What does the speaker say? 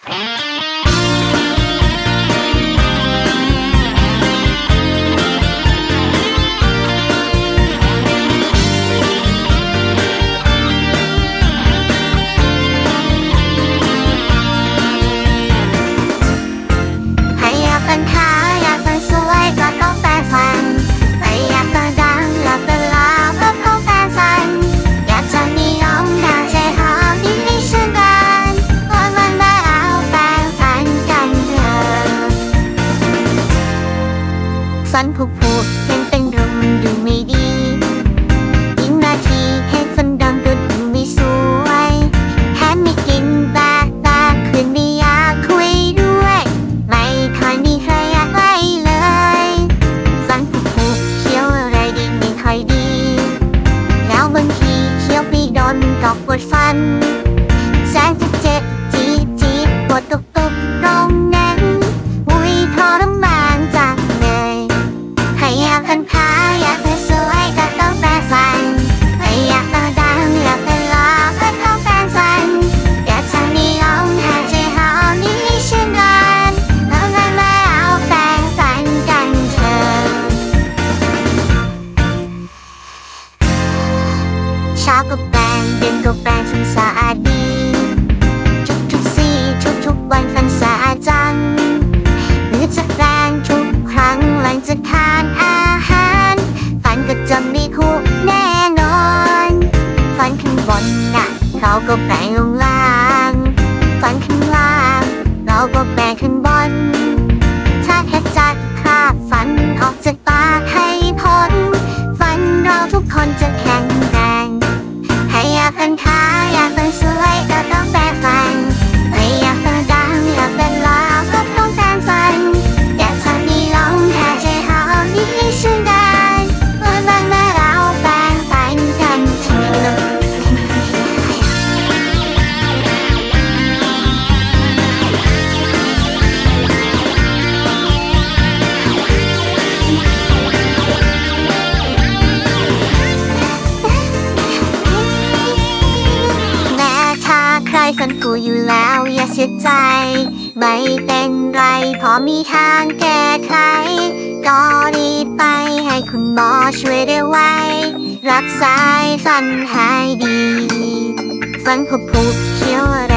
ฝันผุเป็นลมดูไม่ดียิ่งนาทีเห็นฝันดังก็ดูไม่สวยแถมไม่กินตาคืนไม่อยากคุยด้วยไม่ค่อยมีใครอยากไว้เลยฝันผุเคี้ยวอะไรดีไม่ค่อยดีแล้วบางทีเคี้ยวไปโดนมันก็ปวดฟันแสนจะเจ็บจี๊ดปวดตุกตรงนั้นอุ้ยทรมานจังอยากเป็นพาอยากเป็นสวยก็ต้องแปรงฟันอยากเป็นดังอยากเป็นหล่อก็ต้องแปรงฟันอยากจะมีลมหายใจหอมนี้เช่นกันแล้วงั้นมาเอาแปรงฟันกันเถอะเช้าก็แปรงเย็นก็แปรงฟันสะอาดดีทุกซี่ทุกวันฟันสะอาดจังหรือจะแปรงทุกครั้งหลังจากทานอาหารฟันก็จะไม่ผุแน่นอนฟันข้างบนน่ะเราก็แปรงลงล่างฟันข้างล่างเราก็แปรงข้างบนถ้าแค่จัดคราบฟันออกจากปากให้พ้นฟันเราทุกคนจะแข็งแรงให้อยากเป็นขาวอยากเป็นสวยก็ต้องแปรงฟันอยากเป็นดังอยากเป็นหล่อก็ต้องแปรงฟันอยากจะมีลมหายใจหอมนี้เช่นกันวันมาเราแปรงฟันกันเถอะแม้ถ้าใครฝันผุอยู่แล้วอย่าเสียใจไม่เป็นไรพอมีทางแก้ไขก็รีบไปให้คุณหมอช่วยได้ไวรักษาฟันให้ดีฟันผุเคี้ยวอะไร